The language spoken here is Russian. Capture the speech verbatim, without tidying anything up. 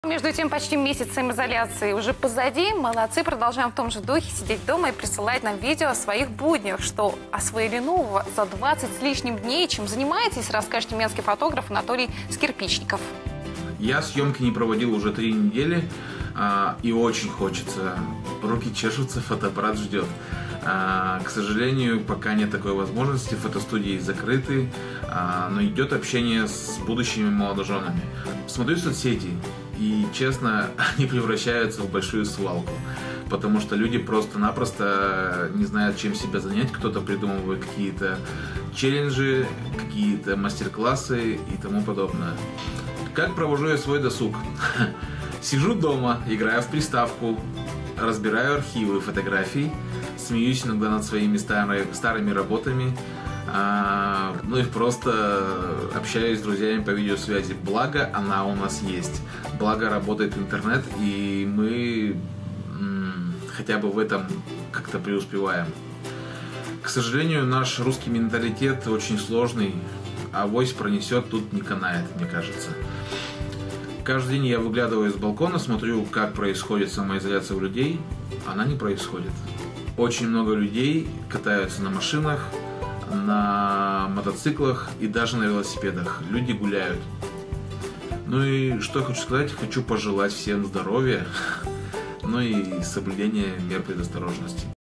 Между тем, почти месяц самоизоляции уже позади. Молодцы, продолжаем в том же духе сидеть дома и присылать нам видео о своих буднях. Что освоили нового за двадцать с лишним дней. Чем занимаетесь, расскажет тюменский фотограф Анатолий Скирпичников. Я съемки не проводил уже три недели, а, и очень хочется. Руки чешутся, фотоаппарат ждет. А, к сожалению, пока нет такой возможности, фотостудии закрыты, а, но идет общение с будущими молодоженами. Смотрю соцсети, и, честно, они превращаются в большую свалку, потому что люди просто-напросто не знают, чем себя занять. Кто-то придумывает какие-то челленджи, какие-то мастер-классы и тому подобное. Как провожу я свой досуг? Сижу дома, играю в приставку, разбираю архивы фотографий, смеюсь иногда над своими старыми, старыми работами, а, ну и просто общаюсь с друзьями по видеосвязи. Благо она у нас есть, благо работает интернет, и мы м, хотя бы в этом как-то преуспеваем. К сожалению, наш русский менталитет очень сложный, авось пронесет, тут не канает, мне кажется. Каждый день я выглядываю с балкона, смотрю, как происходит самоизоляция у людей. Она не происходит. Очень много людей катаются на машинах, на мотоциклах и даже на велосипедах. Люди гуляют. Ну и что я хочу сказать? Хочу пожелать всем здоровья, ну и соблюдения мер предосторожности.